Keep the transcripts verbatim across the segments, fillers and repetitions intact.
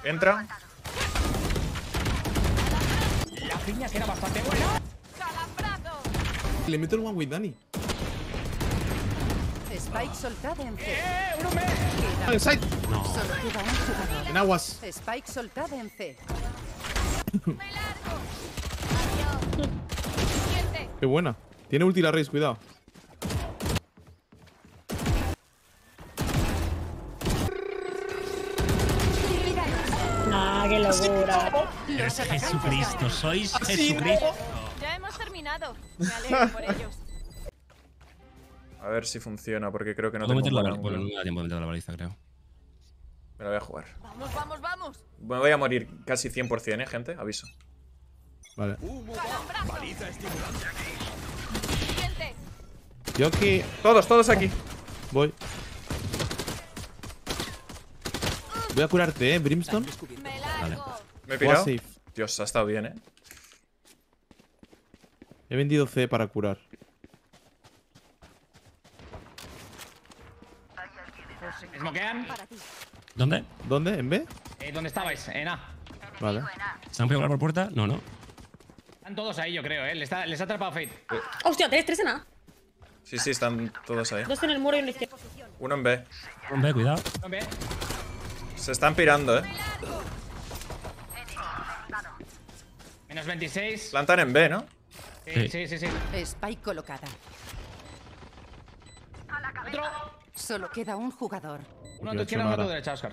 Entra. La piña que era bastante buena. Le meto el one with Dani. Spike soltada en C. ¡Eh! ¡Un hombre! Ah, en side. No. Solo queda un jugador. En aguas. Spike soltada en C. Qué buena. Tiene ulti la Raze, cuidado. Ah, qué locura. Es Jesucristo, sois Jesucristo. Ya hemos terminado. Me alegro por ellos. A ver si funciona, porque creo que no Puedo tengo meter la un buen baliza. Bueno, ángulo. no me da tiempo de meter la baliza, creo. Me la voy a jugar. Vamos, vamos, vamos. Me voy a morir casi cien por cien, eh, gente. Aviso. Vale. Siguiente. Yo aquí Todos, todos aquí. voy. Voy a curarte, eh, Brimstone. Me largo. Me he Juega pirado. safe. Dios, ha estado bien, eh. He vendido C para curar. Smokean. ¿Dónde? ¿Dónde? ¿En B? Eh, ¿Dónde estabais? En A. Vale. ¿Se han podido colar por puerta? No, no. Están todos ahí, yo creo, eh. Les, ha- les ha atrapado Fate. Hostia, tres, tres en A. Sí, sí, están todos ahí. Dos en el muro y uno izquierdo. Uno en B. Hombre, cuidado. Hombre. Se están pirando, eh. Menos veintiséis. Plantan en B, ¿no? Sí, sí, sí, sí. Spike colocada. Otro. Solo queda un jugador. Uno a Yo tu he hecho izquierda, uno a tu nada. derecha, Oscar.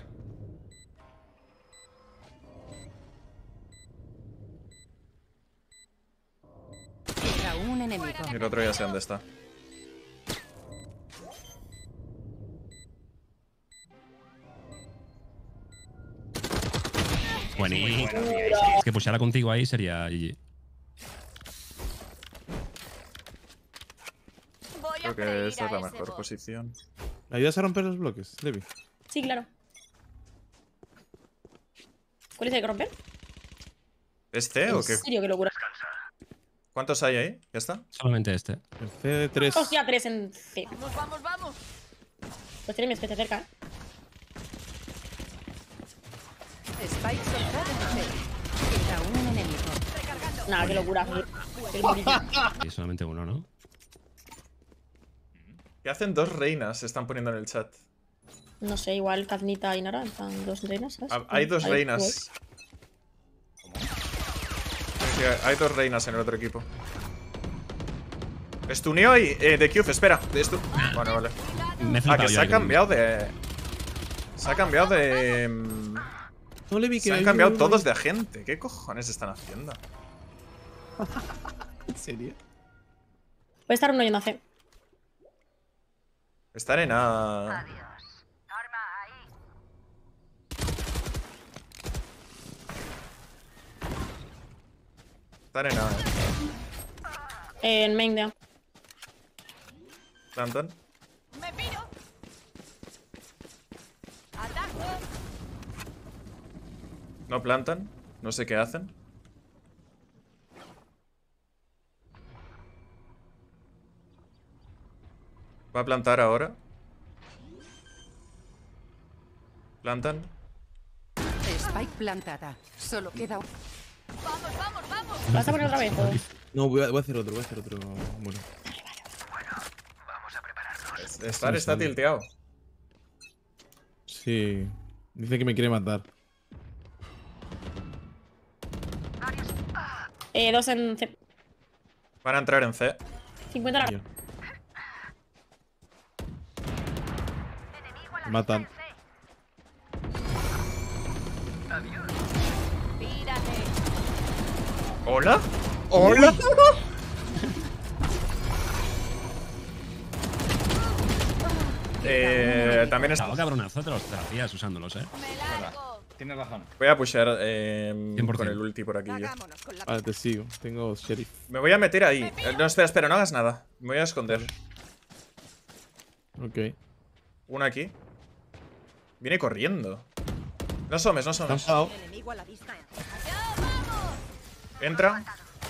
Queda un enemigo. Y el otro ya sé dónde está. Buenísimo. Es que pusiera contigo ahí sería G G. Voy a Creo que freír esta es a la ese mejor bot. posición. ¿Me ayudas a romper los bloques, Levi? Sí, claro. ¿Cuál es el que romper? ¿Es C o qué? En serio, qué locura. ¿Cuántos hay ahí? ¿Ya está? Solamente este. El C de tres. Hostia, tres en C. Vamos, vamos, vamos. Pues tienes que te cerca, ¿eh? Spike soltada en C. Queda un enemigo. Nada, qué locura. El bolillo. Y solamente uno, ¿no? ¿Qué hacen dos reinas? Se están poniendo en el chat. No sé, igual Kaznita y Nara están dos reinas, ¿sabes? Ah, hay dos Ahí, reinas. Sí, hay dos reinas en el otro equipo. Estuneo y eh, de Cube, espera. De estu bueno, vale. Me he Ah, flipado que yo se ha ahí con- cambiado de. Se ha cambiado de. mm, No, Levi, que Se han hay cambiado un- todos de agente. ¿Qué cojones están haciendo? ¿En serio? Puede estar uno yendo a C. Estar en A. Estar en A. eh. En main de A. Plantan. Me piro. Ataco. No plantan. No sé qué hacen. Va a plantar ahora. Plantan. Spike plantada. Solo queda un. Vamos, vamos, vamos. ¿Vas a poner otra vez? O... No, voy a, voy a hacer otro, voy a hacer otro. Bueno. Star está tilteado. Sí. Dice que me quiere matar. Eh, dos en C. Van a entrar en C. cincuenta la... Me matan. Pírate. ¿Hola? ¿Hola? eh, también es... Estaba cabronazo, te los te hacías usándolos, eh. Me largo. Tienes razón. Voy a pushear eh, cien por con cien. el ulti por aquí yo. Hagámonos con la. Vale, te sigo. Tengo sheriff. Me voy a meter ahí. Eh, No, espera, espera, no hagas nada. Me voy a esconder. Ok. Uno aquí. Viene corriendo. No somes, no Están somes. pagados. Enemigo a la vista en C. ¡Ya vamos! Entra.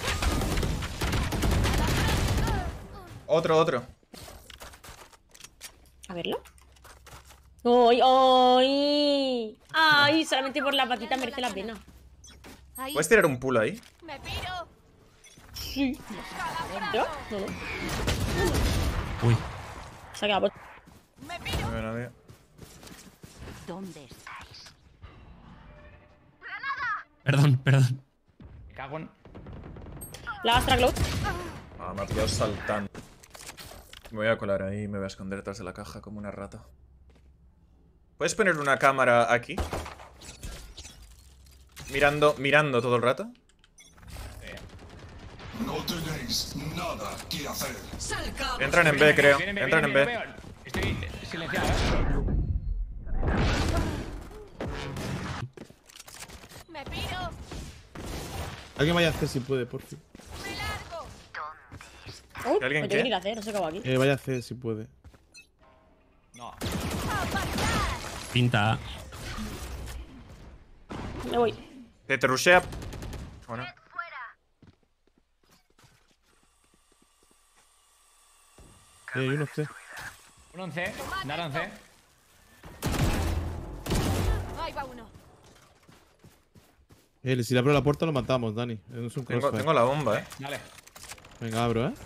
Otro, otro. A verlo. ¡Ay, ay! Ay, solamente por la patita merece la pena. Ahí. ¿Puedes tirar un pull ahí? Me piro. Sí. ¿Yo? No, no. Uy. Se ha quedado. Me piro. No veo a nadie. ¿Dónde estáis? Perdón, perdón. Me cago en. La Astra Cloud. Ah, me ha pillado saltando. Me voy a colar ahí y me voy a esconder detrás de la caja como una rata. ¿Puedes poner una cámara aquí? Mirando, mirando todo el rato. No tenéis nada que hacer. Entran en B, creo. Vienen, Entran en vienen, B. vienen, Estoy silenciado, ¿eh? Me piro. Alguien vaya a hacer si puede, por fin. Me largo. Uh, ¿Que alguien me qué? tengo que ir a hacer, no sé qué hago aquí. Eh, vaya a hacer si puede. No. Pinta. Me voy. Que te rushea. ¿O no? Eh, hay uno C. Un once. Nada once. Ahí va uno. Eh, si le abro la puerta lo matamos, Dani. No es un Tengo, crossfire. tengo la bomba, eh. Dale. Venga, abro, eh.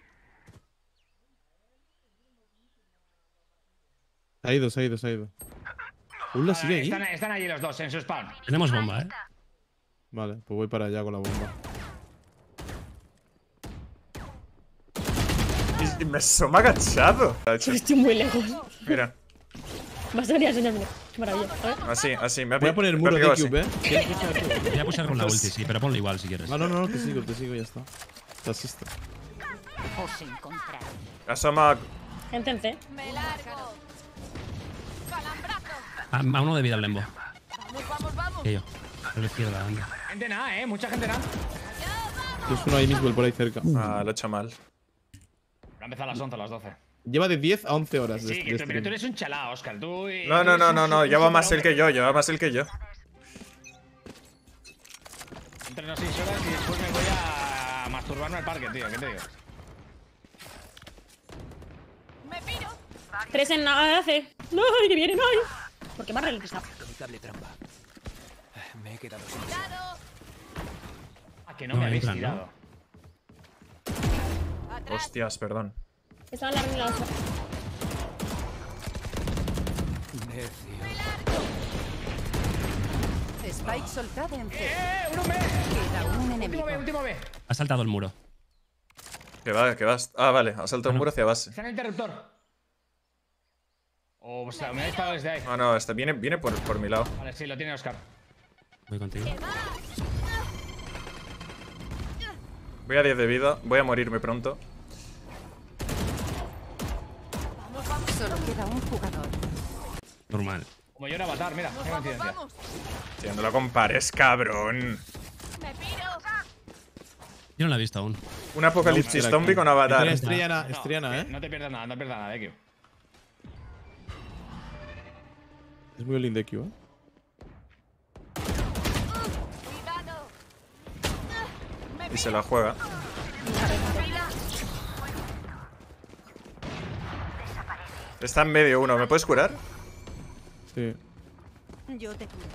Se ha ido, se ha ido, se ha ido. Ula, sigue ahí. Están, están allí los dos, en su spawn. Tenemos bomba, ¿eh? Vale, pues voy para allá con la bomba. Y, y me, se me ha agachado. Ha hecho- Estoy muy lejos. Mira, Vas a venir a enseñarme. Qué maravilla. A ver. así, así. Me ha Voy a pi- poner el me ha muro picado de así. cube, eh. ¿Quieres pushar tú? Voy a pushar con la ulti, sí, pero ponlo igual si quieres. No, no, no, te sigo, te sigo, ya está. Te asisto. Os encontraré. Asoma. Gente en C. Me largo. Calambrazo. A, a uno de vida, Lembo. Vamos, vamos, vamos. Que yo. A la izquierda, anda. Gente nada, eh. Mucha gente nada. Tienes uno ahí mismo, por ahí cerca. Ah, lo he hecho mal. Va a empezar a las once, a las doce. Lleva de diez a once horas de, Sí, de que tú, pero stream. tú eres un chalao, Oscar. Tú, y- No, tú no, eres no, un no, no. su- Lleva un más el que superhombre. yo, lleva más el que yo. Entreno seis horas y después me voy a masturbarme al parque, tío. ¿Qué te digo? Me piro. Tres en A C. No, que vienen, ay. ¿Por qué me ha ralentizado? Cuidado. Ah, que no, No, me habéis entran, ¿no? tirado. Atrás. Hostias, perdón. Estaba en la ring la Astra. Spike soltado en C. ¡Eh! ¡Uno B! Queda un Último enemigo. B, último B. Ha saltado el muro. Que va, que vas. Ah, vale. Ha saltado un muro hacia base. Está en el interruptor. Oh, o sea, me habéis parado desde ahí. Ah, no, este viene, viene por, por mi lado. Vale, sí, lo tiene Oscar. Voy contigo. Voy a diez de vida. Voy a morirme pronto. Solo queda un jugador. Normal. Como yo era Avatar, mira, qué Vamos, coincidencia. vamos. Tío, no lo compares, cabrón. Me piro. Yo no la he visto aún. Un apocalipsis Espera, zombie aquí. con Avatar. Tiene Estrellana, No, Estrellana, que eh. No te pierdas nada, no te pierdas nada, Q. Es muy lindo Q, eh. Cuidado. Y se la juega. Está en medio uno. ¿Me puedes curar? Sí. Yo te curo.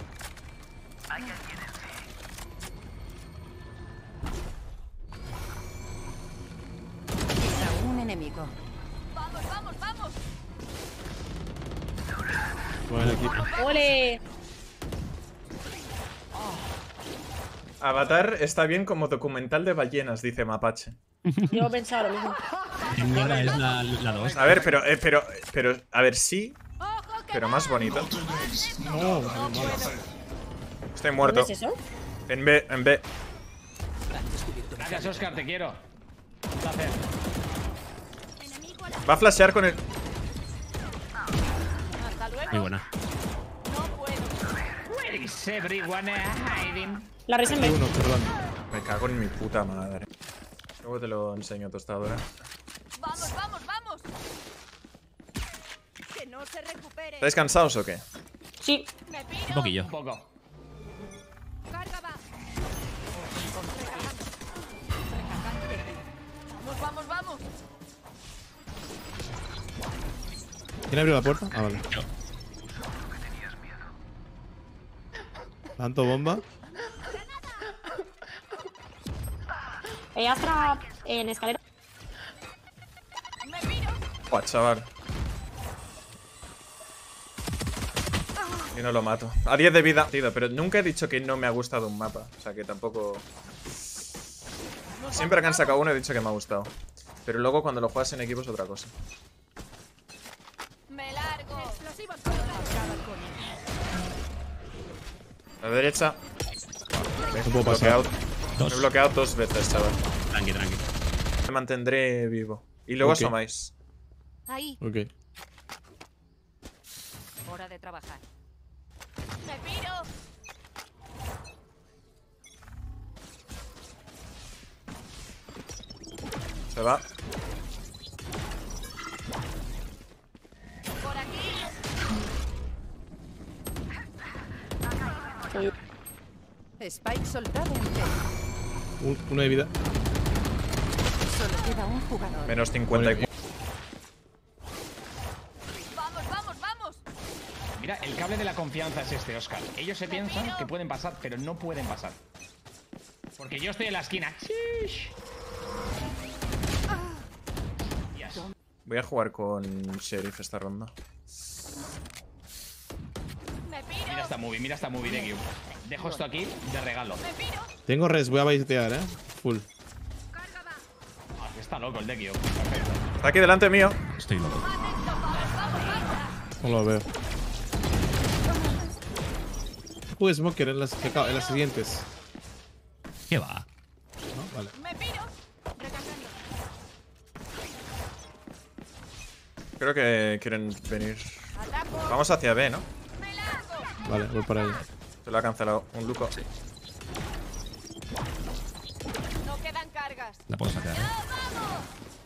Queda un enemigo. Vamos, vamos, vamos. Buen equipo. ¡Ole! Avatar está bien como documental de ballenas, dice Mapache. Yo pensaba lo mismo. ¿Qué mierda es la dos? A ver, pero, eh, pero, pero, a ver, sí, Ojo, que pero más bonito. No tenéis No, nada que hacer. Estoy ¿Dónde muerto. es eso? En B, en B. Gracias, Oscar, te quiero. Un placer. enemigo a la... Va a flashear con el... Hasta luego. Muy buena. No puedo. Where is everyone hiding? La res en B. uno, perdón. Me cago en mi puta madre. Luego te lo enseño, tostadora. Vamos, vamos, vamos. Que no se recupere. ¿Estáis cansados o qué? Sí. Me piro. Un poquillo. Un poco. Carga va. Vamos, vamos, vamos. ¿Quién abrió la puerta? Ah, vale. Tanto bomba. Eh, Astra en escalera. Me piro. Buah, chaval. Y no lo mato. A diez de vida, tío, pero nunca he dicho que no me ha gustado un mapa. O sea que tampoco... Siempre que han sacado uno he dicho que me ha gustado. Pero luego cuando lo juegas en equipo es otra cosa. Me largo. Explosivos. A la derecha. No puedo pasar. Bloqueado. Me he Dos. bloqueado dos veces, chaval. Tranqui, tranqui. Me mantendré vivo. Y luego Ok. asomáis. Ahí. Ok. Hora de trabajar. Me piro. Se va. Por aquí. Spike soltado en C. Un- uno de vida. Solo queda un jugador. Menos cincuenta y cuatro. Vamos, vamos, vamos. Mira, el cable de la confianza es este, Oscar. Ellos se piensan que pueden pasar, pero no pueden pasar. Porque yo estoy en la esquina. Shish. Yes. Voy a jugar con Sheriff esta ronda. Me piro. Mira esta movie, mira esta movie de Q. Dejo esto aquí de regalo. Me piro. Tengo res, voy a baitear, eh. Full. Carga va. Ah, que está loco el de Q. Perfecto. Está aquí delante mío. Estoy loco. Atento. Vamos, vamos, vamos. No lo veo. Jugué Smoker en las, en las siguientes. ¿Qué va? ¿No? Vale. Me piro. Recargando. Creo que quieren venir. Ataco. Vamos hacia B, ¿no? Me largo. Vale, voy para allá. Se lo ha cancelado. Un Luco. No quedan cargas. La puedo sacar. ¡Ya vamos!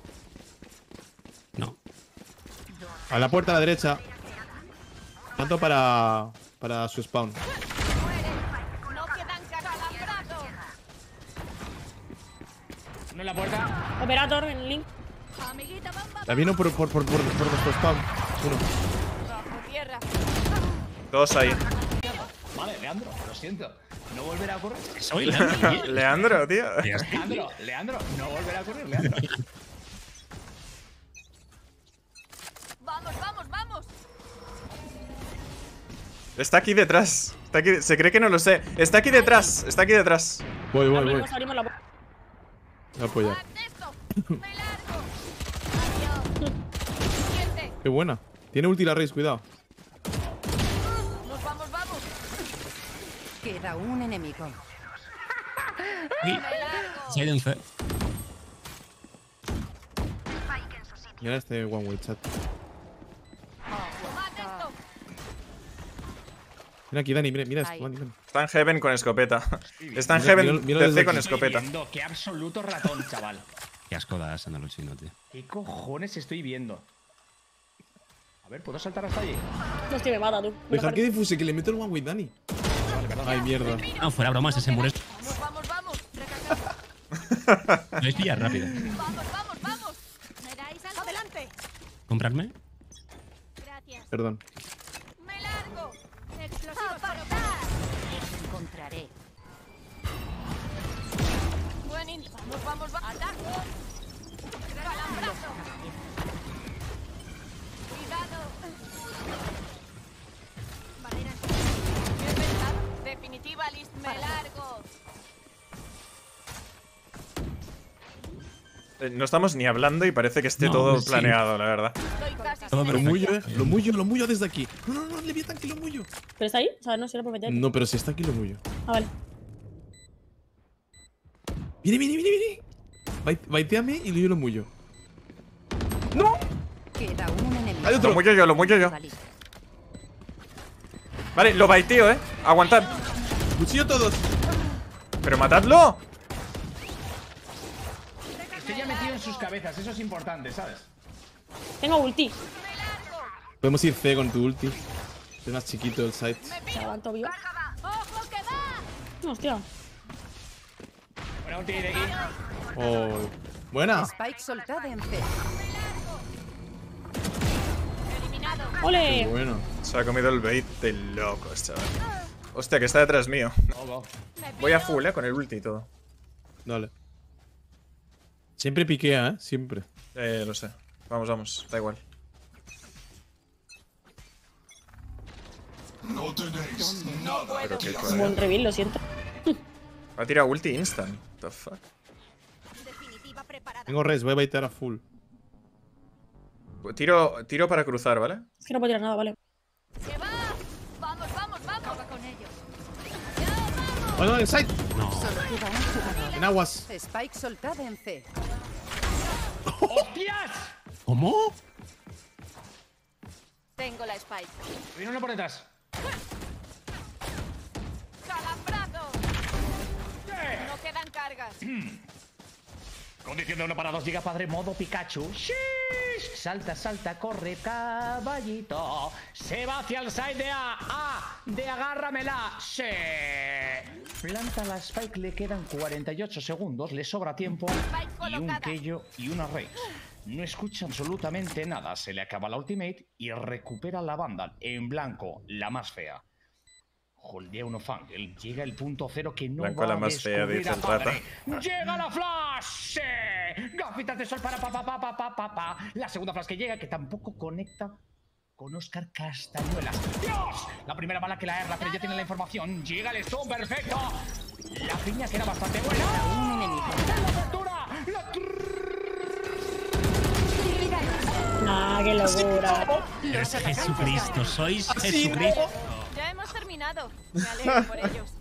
No. A la puerta a la derecha. Tanto para. Para su spawn. Muere. No quedan cargas. Calambrazo. Uno en la puerta. Operator en link. Amiguita, bomba. La vino por, por, por, por, por nuestro spawn. Uno. Bajo tierra. Todos ahí. Vale, Leandro, lo siento. No volverá a ocurrir. Soy Leandro. Leandro, tío. Leandro, Leandro, no volverá a ocurrir, Leandro. Vamos, vamos, vamos. Está aquí detrás. Está aquí. Se cree que no lo sé. Está aquí detrás. Está aquí detrás. Voy, voy, voy. Abrimos, abrimos la puerta. Voy a apoyar. Haz esto. Me largo. Adiós. Siguiente. Qué buena. Tiene ulti la raíz, cuidado. Nos vamos, vamos. Queda un enemigo. Y Me largo. se ha ido en C. Mira este one way chat. Haz esto. Mira aquí, Dani, mira, mira esto. Ahí. Dani, Dani. Está en Heaven con escopeta. Está en Mira- Heaven mira- mira D desde C con aquí. escopeta. Estoy viendo, qué absoluto ratón, chaval. Qué asco das andando chino, tío. ¿Qué cojones estoy viendo? A ver, ¿puedo saltar hasta allí? No estoy me mata, tú. Dejar que difuse, que le meto el one way, Dani. Ay, mierda. No, fuera bromas, ese muro es. Vamos, vamos, vamos. Recargando. Lo es pillar rápido. Vamos, vamos, vamos. ¿Me dais algo? Adelante. ¿Comprarme? Gracias. Perdón. Me largo. Explosivos para matar. Os encontraré. Buen in- Vamos, vamos, vamos. Ataco. Calambrazo. Cuidado. Barrera. Bien pensado. Definitiva list. Me largo. Eh, No estamos ni hablando y parece que esté No, todo sí. planeado, la verdad. Estoy casi Todo sin Lo perfecto. mullo, eh. Lo mullo, lo mullo desde aquí. No, no, no, le vi tan que lo mullo. ¿Pero está ahí? O sea, no, si era por meter. No, pero si está aquí lo mullo. Ah, vale. Viene, viene, viene, viene. Bait- Baiteame y yo lo mullo. Queda un enemigo. Hay Lo otro. mullo yo, lo mullo yo. Balista. Vale, lo baiteo, eh. Aguantad. Cuchillo todos. Pero matadlo. Estoy ya metido en sus cabezas, eso es importante, ¿sabes? Tengo ulti. Podemos ir C con tu ulti. Es más chiquito el site. Se aguanto vivo. ¡Ojo que va! Hostia. Buena ulti de aquí. Oh. Buena. Spike soltada en C. Eliminado. ¡Ole! Bueno. Se ha comido el bait de locos, chaval. Hostia, que está detrás mío. Go, go. Voy a full, eh, con el ulti y todo. Dale. Siempre piquea, ¿eh? Siempre. Eh, lo sé. Vamos, vamos. Da igual. No tenéis nada Pero que que hacer. Buen reveal, lo siento. Va a tirar ulti instant. What the fuck. Definitiva preparada. Tengo res, voy a baitar a full. Tiro, tiro para cruzar, ¿vale? Es que no puedo tirar nada, vale. ¡Que va! ¡Vamos, vamos, vamos! Acaba con ellos. Bueno, en side. No. Solo queda un jugador. En aguas. Spike soltada en C. ¡Hostias! ¿Cómo? Tengo la spike. Viene uno por detrás. ¡Calambrazo! No quedan cargas. Condición de uno para dos, llega padre modo Pikachu. ¡Shish! Salta, salta, corre, caballito. Se va hacia el side de A. A, de agárramela. Sí. Planta la Spike, le quedan cuarenta y ocho segundos, le sobra tiempo. Spike Y un colocada. Keio y una Rex. No escucha absolutamente nada, se le acaba la ultimate y recupera la Vandal en blanco, la más fea. Holdea uno Fangel, llega el punto cero que no Blanco va la a más fea, descubrir dice a el padre. rata. ¡Llega la flash! ¡Sí! Gafitas de sol para pa pa pa pa pa pa pa. La segunda flash que llega, que tampoco conecta con Oscar Castañuelas. ¡Dios! La primera bala que la erra, pero ya tiene la información. Llega el stone, perfecto. La piña que era bastante buena. Un enemigo. ¡La captura! ¡La Nah, qué locura. Eres Jesucristo, sois Jesucristo. Ya hemos terminado. Me alegro por ellos.